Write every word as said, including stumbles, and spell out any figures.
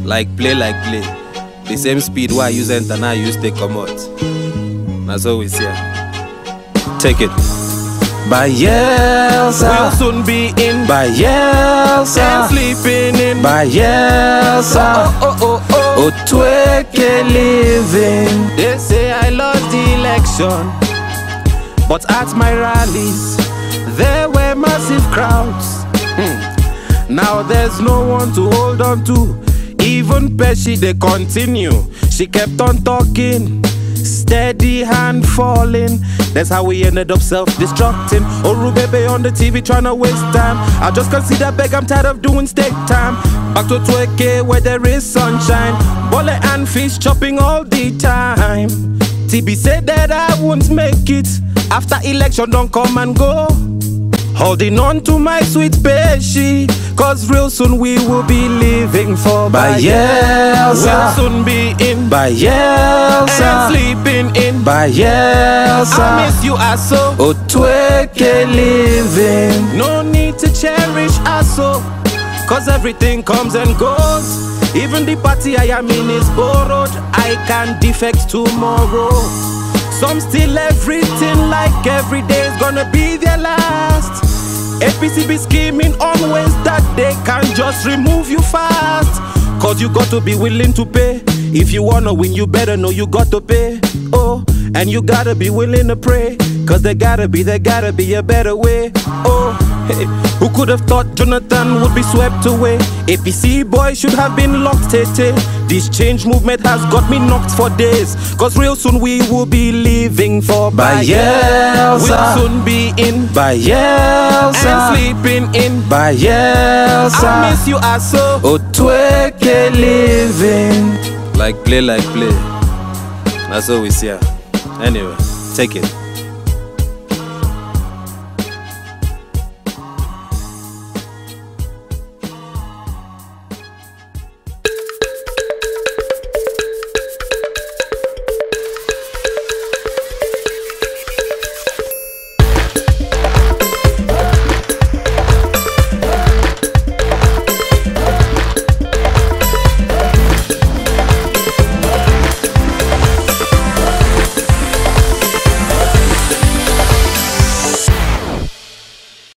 Like play, like play. The same speed why I use enter now I use take come out. That's always here. Take it. Bayelsa We'll soon be in Bayelsa and sleeping in Bayelsa Oh oh oh oh Otweke living. They say I lost the election, but at my rallies there were massive crowds. hmm. Now there's no one to hold on to. Even Pesci they continue. She kept on talking, steady hand falling. That's how we ended up self-destructing. Orubebe on the T V trying to waste time. I just consider beg, I'm tired of doing steak time. Back to Tweke where there is sunshine. Bole and fish chopping all the time. T B said that I won't make it. After election don't come and go. Holding on to my sweet Pesci, cause real soon we will be living for Bayelsa. We'll soon be in Bayelsa and sleeping in Bayelsa. I miss you Aso. Otweke living. No need to cherish Aso, cause everything comes and goes. Even the party I am in is borrowed. I can defect tomorrow. Some steal everything like every day is gonna be their last. A P C be scheming on ways that they can just remove you fast. Cause you got to be willing to pay. If you wanna win, you better know you got to pay. Oh, and you gotta be willing to pray. Cause there gotta be, there gotta be a better way. Oh, hey, who could have thought Jonathan would be swept away? A P C boy should have been locked, tete. This change movement has got me knocked for days. Cause real soon we will be living for Bayelsa. We'll soon be in Bayelsa and sleeping in Bayelsa. I miss you Aso. Otweke living. Like play, like play. That's always here. Anyway, take it.